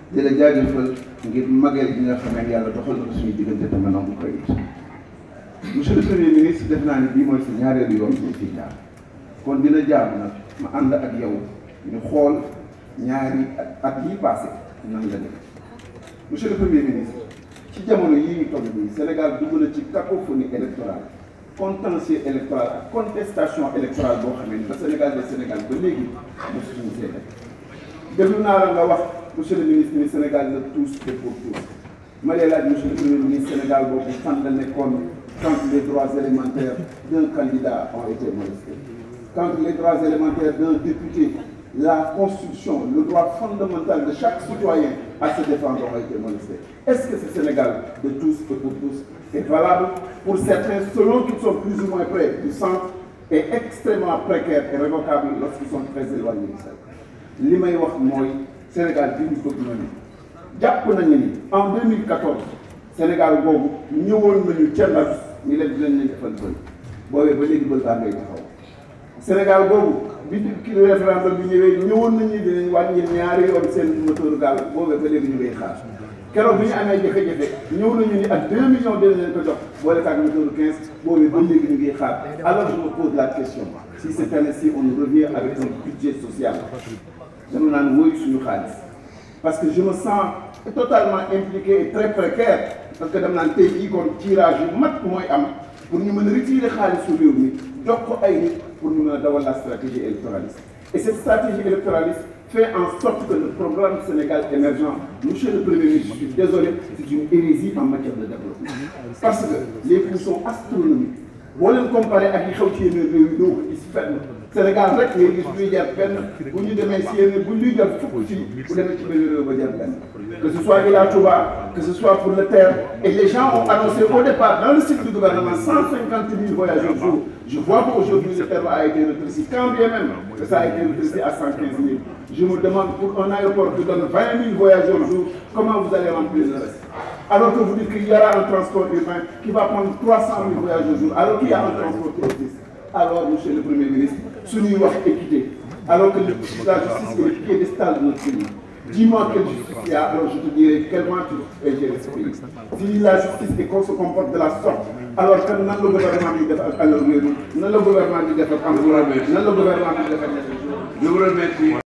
di la jaajëfal ngir mageel bi nga xam ne yàlla doxal na suñu diggante te maintenant bu koy it monsieur le premier ministre def naa ne bii mooy si ñaareelu yoon bi fii jaar kon dina jaar nag ma ànd ak yow ñu xool ñaari at yi passé nan la def monsieur le premier ministre ci jamono yii ñu toll nii Sénégal dugg na ci cacophonie électorale contentieux électoral ak contestation électorale boo xamee ni ba Sénégal ba léegi mosuñu see def déglu naa la nga wax monsieur le ministre ni Sénégal la tous et pour tous ma lay laaj monsieur le premier ministre Sénégal boobu fan la nekkoon quand les droits élémentaires d'un candidat ont été molestés, quand les droits élémentaires d'un député, la Constitution, le droit fondamental de chaque citoyen à se défendre ont été molestés. Est-ce que ce Sénégal de tous et pour tous est valable pour certains selon qu'ils sont plus ou moins près du centre et extrêmement précaires et révocables lorsqu'ils sont très éloignés du centre? Li may wax mooy Sénégal bi ñu bëgg nañu jàpp nañu ni en 2014 Sénégal boobu ñëwoon nañu ca Ndar ñu leen dinañ leen defal bël boobee ba léegi bël baa ngay taxaw Sénégal boobu bi kii référendum bi ñëwee ñëwoon nañu dinañ wàññi ñaari yoon seen moteur gaal boobee ba léegi ñu ngay xaar keroog bi ñu amee jafe-jafe ñëw nañu ni ak 2 millions dinañ leen ko jox boole kaag moteur 15 boobee ba léegi ñu ngi xaar. Alors je me pose la question si cette année-ci on revient avec un budget social dama naan wóoyu suñu xaalis parce que je me sens totalement impliqué et très précaire parce que dama naan tey jii kon tirage yu mat mooy am pour ñu mën a retirer xaalisu réew mi jox ko ay nit pour ñu mën a dawal la stratégie électoraliste. Et cette stratégie électoraliste fait en sorte que le programme Sénégal émergent, monsieur le Premier ministre, je suis désolé, c'est une hérésie en matière de développement. Parce que les coûts sont astronomiques. boo leen comparé ak yi xew ci yeneen réew yi doo ko gis fenn Sénégal rek ngay gis luy jar benn bu ñu demee si yeneen bu ñuy jar fukk fii bu demee ci benn réew ba jar benn que ce soit Ila Touba que ce soit pour le terre et les gens ont annoncé au départ dans le cycle du gouvernement 150 000 voyageurs jour. Je vois qu'aujourd'hui le terme a été rétréci quand bien même que ça a été rétréci à 115 000. Je me demande pour un aéroport qui donne 20 000 voyageurs jour, comment vous allez remplir le reste? Alors que vous dites qu'il y aura un transport urbain qui va prendre 300 000 voyageurs jour, alors qu'il y a un transport qui existe. Alors, monsieur le Premier ministre, ce n'est pas équité. Alors que la justice est le piédestal de notre pays. Dis-moi quelle justice il y a, alors je te dirai comment tu peux gérer ce pays. Si la justice et qu'on se comporte de la sorte, alors que non le gouvernement dit de faire à leur non le gouvernement dit de faire en non le gouvernement dit de faire. Je vous remercie.